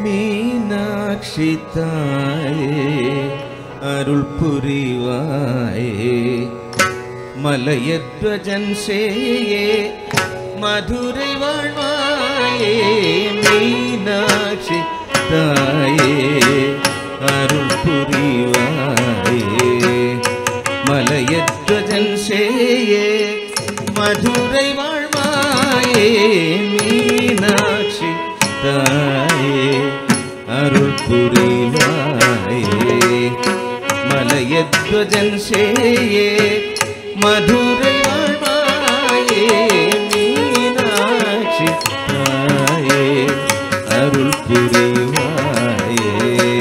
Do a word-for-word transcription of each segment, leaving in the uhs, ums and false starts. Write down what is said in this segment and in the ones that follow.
மீனாட்சி தாயே அருள் புரிவாயே மலையத்வஜன் சேயே மதுரை வாழ்வாயே மீனாட்சி தாயே அருள் புரிவாயே மலையத்வஜன் சேயே மதுரை வாழ்வாயே மீனாட்சி தாயே அருள் புரிவாயே மலையத்வஜன் சேயே மதுரை வாழ்வாயே மீனாட்சி தாயே அருள் புரிவாயே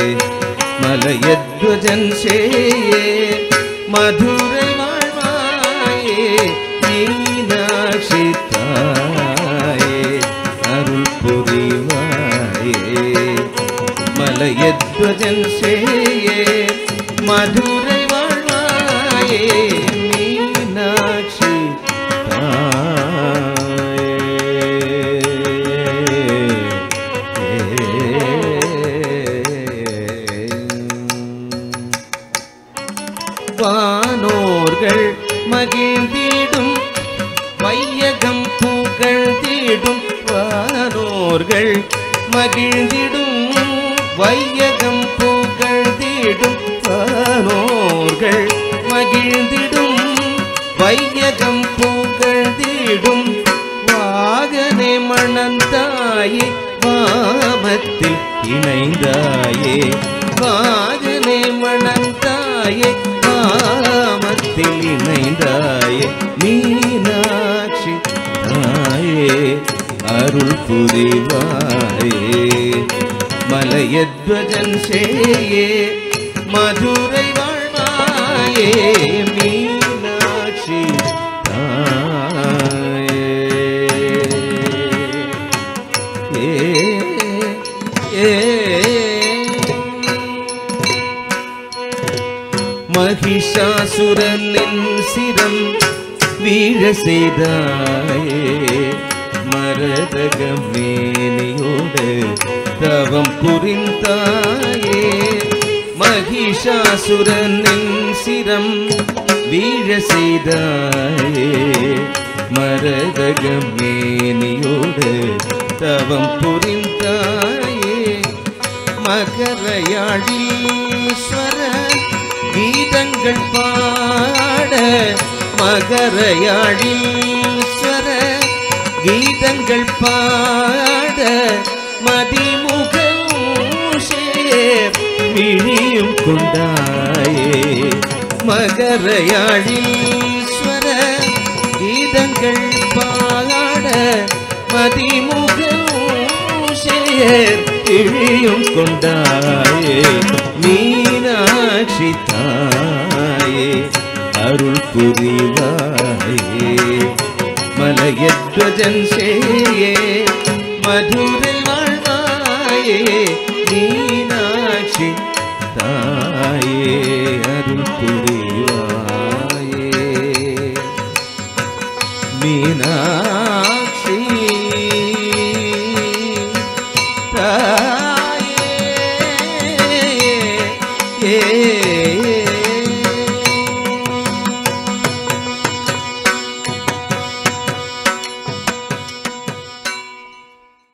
மலையத்வஜன் சேயே மதுரை வாழ்வாயே மீனாட்சி தாயே அருள் புரிவாயே மலையத்வஜன் சேயே மதுரை வாழ்வாயே மீனாட்சி தாயே வானோர்கள் மகிழ்ந்திடும் வையகம் புகழ்ந்திடும் வானோர்கள் மகிழ்ந்திடும் வையகம் புகழ்ந்திடும் வானோர்கள் மகிழ்ந்திடும் வையகம் புகழ்ந்திடும் வாகனே மணந்தாயே வாமத்தில் இணைந்தாயே வாகனே மணந்தாயே வாமத்தில் இணைந்தாயே மீனாட்சி தாயே அருள் புரிவாயே மலையத்வஜன் சேயே மதுரை வாழ்வாயே மீனாட்சி தாயே ஏ ஏ மகிஷாசுரனின் சிரம் வீழ செய்தாயே மரதகமேனியோடு தவம் புரிந்தாயே மகிஷாசுரனின் சிரம் வீழ செய்தாயே மரதகமேனியோடு தவம் புரிந்தாயே மகரயாழீஸ்வர கீதங்கள் பாட மகரயாழீஸ்வர கீதங்கள் பாட மதிமுகம் சேர் விழியும் கொண்டாயே மகரயாழீஸ்வர கீதங்கள் பாட மதிமுகம் சேர் விழியும் கொண்டாயே மீனாட்சி தாயே அருள் புரிவாயே மலையத்வஜன் சேயே மதுரை வாழ்வாயே மீனாட்சி தாயே அருள் புரிவாயே மீனாட்சி தாயே ஏ